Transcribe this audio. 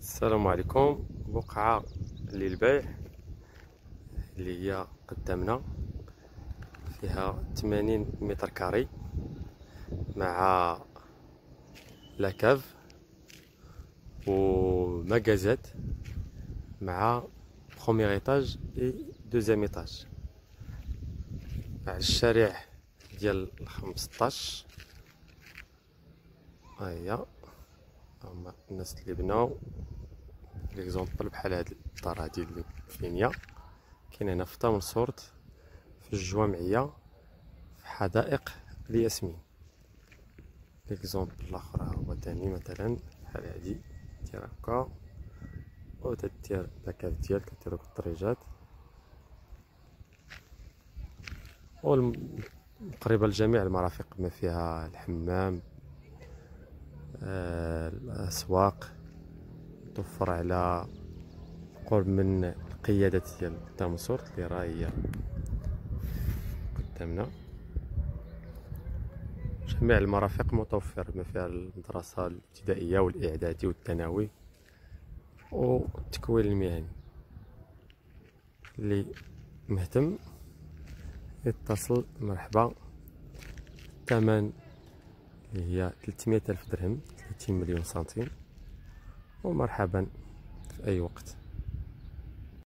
السلام عليكم. بقعة للبيع اللي هي قدامنا، فيها 80 متر كاري مع لاكاف ومجازات مع بروميير ايطاج و دوزيام ايطاج، مع الشارع ديال 15. ها هي هما الناس اللي بناو ليكزومبل بحال هاد الدار هادي اللي فينيا كاين هنا في طامنصورت في الجوامعية في حدائق الياسمين. ليكزومبل الاخر هو تاني مثلا بحال هادي دير هكا و تدير لاكاف ديالك كديرو بالدريجات، و قريبة لجميع المرافق بما فيها الحمام، الأسواق، توفر على قرب من القيادة ديال طامنصورت اللي راه هي قدامنا. جميع المرافق متوفر بما فيها المدرسة الابتدائية والإعدادي والثانوي والتكوين المهني. اللي مهتم يتصل. مرحبا. الثمن اللي هي 300 ألف درهم، 30 مليون سنتيم، ومرحبا في أي وقت.